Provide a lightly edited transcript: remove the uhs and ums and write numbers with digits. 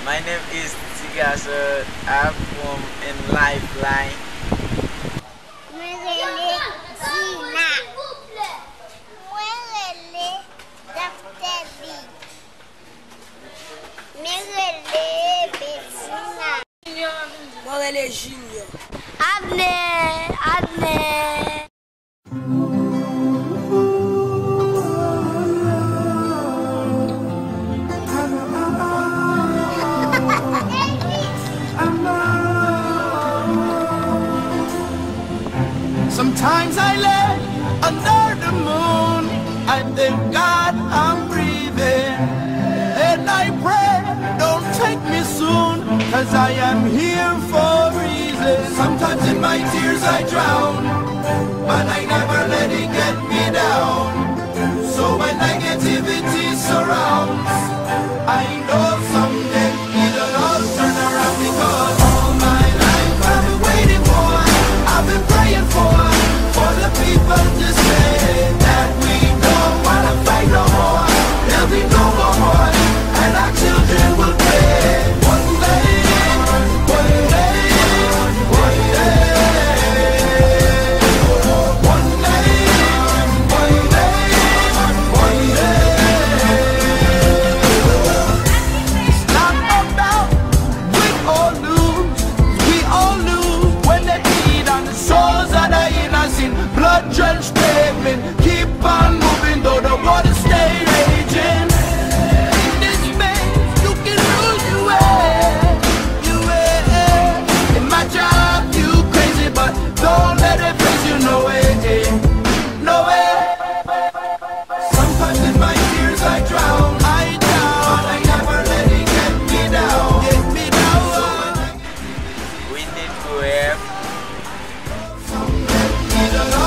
My name is Tigasa. I'm from in Lifeline. Junior. Adne. Sometimes I lay under the moon, I thank God I'm breathing, and I pray, don't take me soon, cause I am here for a reason. Sometimes in my tears I drown, but I never let it get me down. So when negativity surrounds, I know someday it'll all turn around, because all my life I've been waiting for, I've been praying for the people to say that we don't wanna fight no more. There'll be no more war, and our children will pray. One day, one day, one day, one day, one day, one day. It's not about win or lose, we all lose when they bleed on the souls of the innocent. Blood-drenched pavement, keep on moving though the water stay raging. In this maze, you can lose your way, your way. In my job, you crazy, but don't let it face you, no way, no way. Sometimes in my tears I drown, but I never let it get me down, get me down. We need to help. Someday,